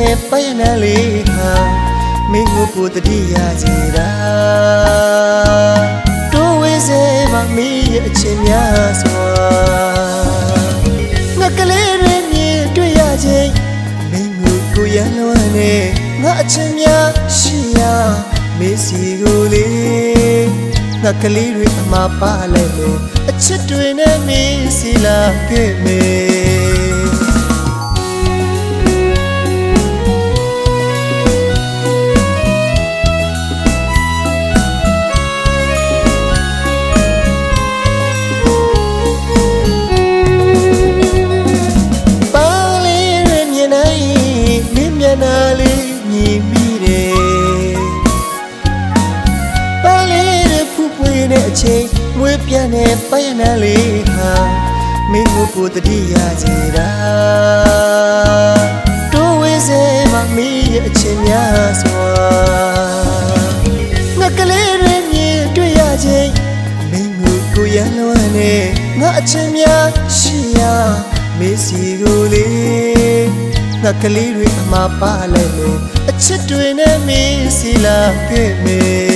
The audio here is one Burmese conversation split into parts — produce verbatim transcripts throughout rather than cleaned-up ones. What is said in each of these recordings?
ne payana le ha mingu putadiya jira to weze ma mi achimya swa ngakale re mi twiya jai mingu kuyalwa ne nga achimya shiya mesi go le ngakale re ama pa le le achit twe ne mi sila ke me mui piane payana le ha mingu putadiya jira to weze ma mi achimya swa ngakale re mi twiya jai mingu kuyalwa ne nga achimya shiya mesi go le ngakale re ama pa le le achit twe ne mi sila ke me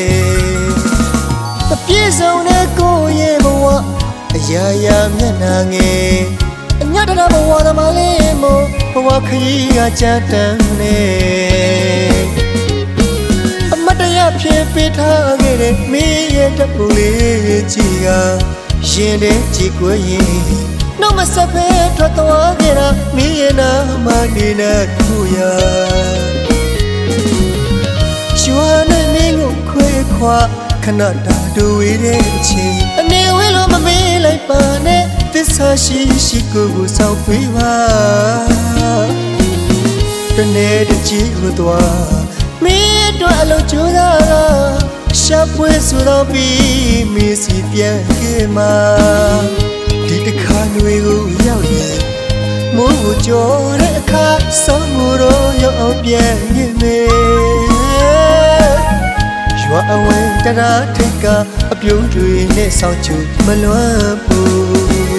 ပြေဆုံးတဲ့ကိုရဲ့ဘဝအရာရာမျက်နှာငယ်အညတရဘဝသမားလေးမို့ဘဝခရီးကကြမ်းတမ်းနေအမတ်တရားဖြစ်ပေးထားခဲ့တဲ့မင်းရဲ့တပူလေးကြီးကရင်တဲ့ကြည်ကွယ်ရင်နှုတ်မဆက်ဖဲထွက်သွားခဲ့တာမင်းရဲ့နာမနေနဲ့ခုရရွာနဲ့မင်းကိုခွဲခွာခဏတာတူဝေးတဲ့အချိန်အနေဝဲလို့မမေးလိုက်ပါနဲ့သစ္စာရှိရှိကိုကိုစောက်ပေးပါတနေ့တကြည့်လို့သွားမင်းတို့အလုပ်ကြိုးစားတာရှာဖွေဆိုတော့ပြီးမင်းစီပြန်ခဲ့မှာဒီတစ်ခါຫນွေကိုရောက်ရင်မိုးကိုကြော်တဲ့အခါစောင်းကိုတော့ရောက်အောင်ပြန်ရင်မေရွာအဝဲတရာထိတ်ကအပြုံးတွေနဲ့ဆောင်းချူမလွမ်းဘူး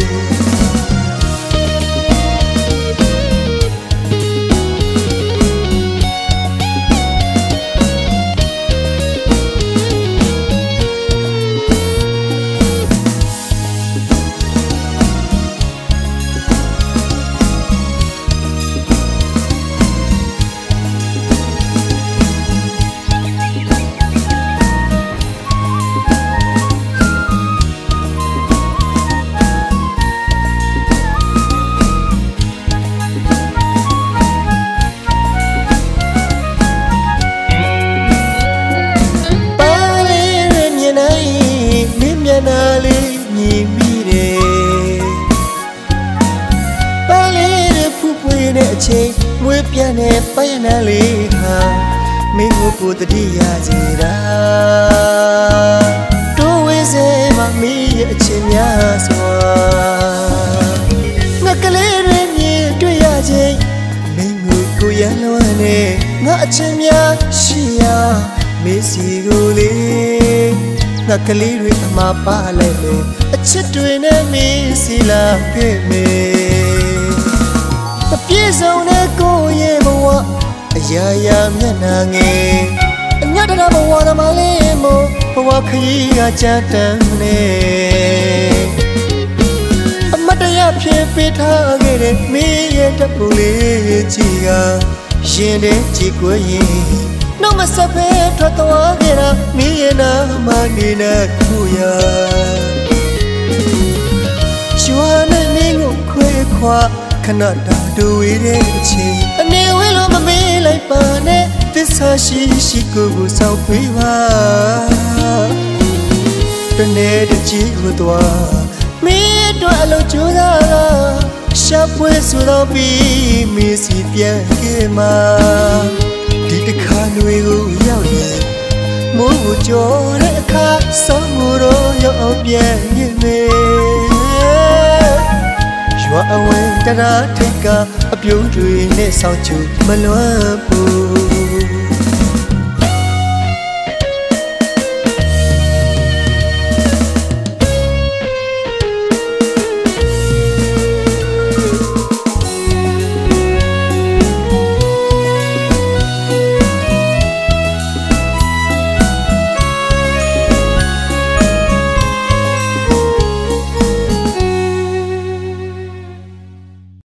မွေးပြန်တဲ့ပယနာလေးဟာမင်းကိုပူတတိယစီတာတိုးဝဲစေမမီးရဲ့အချင်းများစွာငါကလေးတွေမြင်တွေ့ရချင်းမင်းကိုကိုရလွမ်းနေငါအချင်းများရှိရာမေးစီကိုလေငါကလေးတွေအမှားပါလိုက်လေအချစ်တွေနဲ့မင်းစီလာခဲ့မေပြေဆုံးတဲ့ကိုရဲ့ဘဝအရာရာမျက်နှာငယ်အညတရဘဝသမားလေးမို့ဘဝခရီးကကြမ်းတမ်းနေအမတ်တရားဖြစ်ပေးထားခဲ့တဲ့မင်းရဲ့တပူလေးကြီးကရင်တဲ့ကြည်ကွယ်ရင်နှုတ်မဆက်ဖဲထွက်သွားခဲ့တာမင်းရဲ့နာမနေနဲ့ခုရရွာနဲ့မင်းကိုခွဲခွာခဏတာတူဝေးတဲ့အချိန်အနေဝဲလို့မမေးလိုက်ပါနဲ့သစ္စာရှိရှိကိုကိုစောက်ပေးပါတနေ့တကြည့်လို့သွားမင်းတို့အလုပ်ကြိုးစားတာရှာဖွေဆိုတော့ပြီးမင်းစီပြန်ခဲ့မှာဒီတစ်ခါຫນွေကိုရောက်ရင်မိုးကိုကြော်တဲ့အခါစောင်းကိုတော့ရောက်အောင်ပြန်ရင်မေရွာအဝဲတရာထိတ်ကအပြုံးတွေနဲ့ဆောင်းချူမလွမ်းဘူး